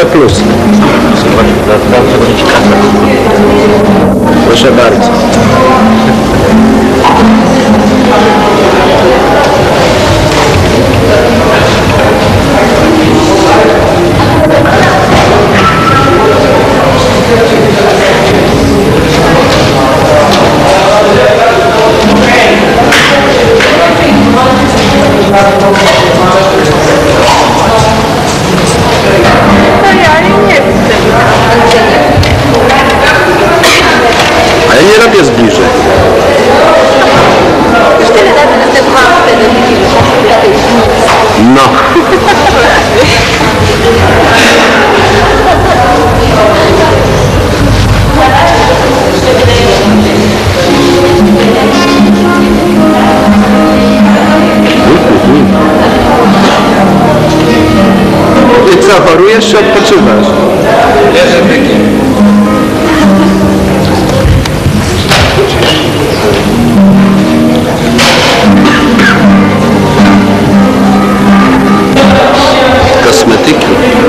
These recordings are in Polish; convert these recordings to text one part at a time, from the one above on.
same plusy. Proszę bardzo. A ja nie robię zbliżeń. Już tyle razy następowałam wtedy. No. I co, chorujesz czy odpoczywasz? Leżę bykiem. Kosmetyki.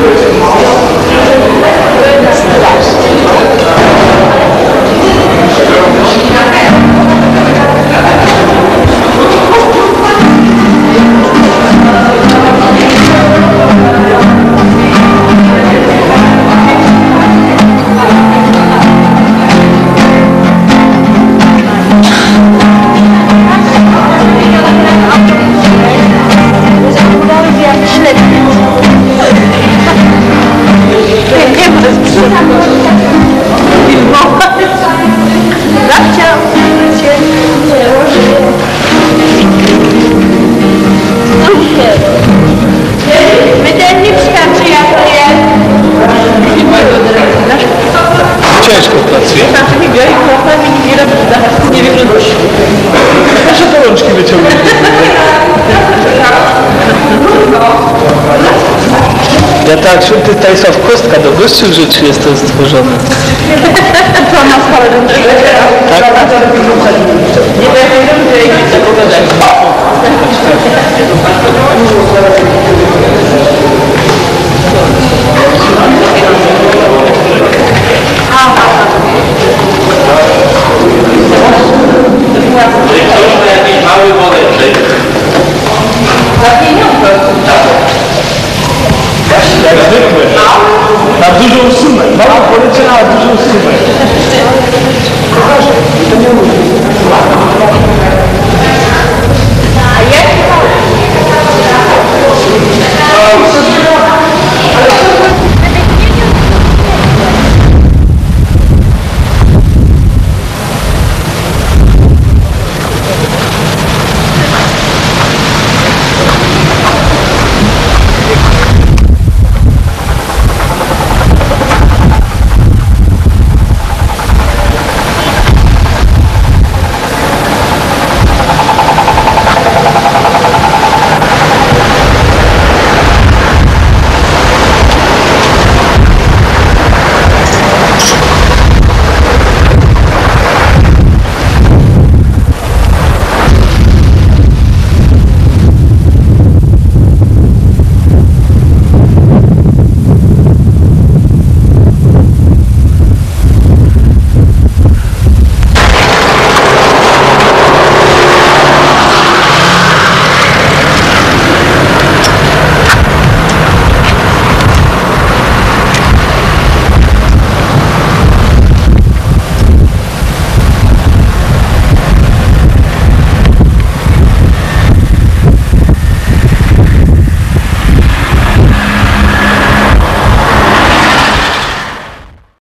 Ciężko pracuje. Nie wiem, że dość. Proszę te rączki wyciągnąć. Ja tak, święty Stanisław Kostka do gościu rzeczy jestem stworzony. To na sprawę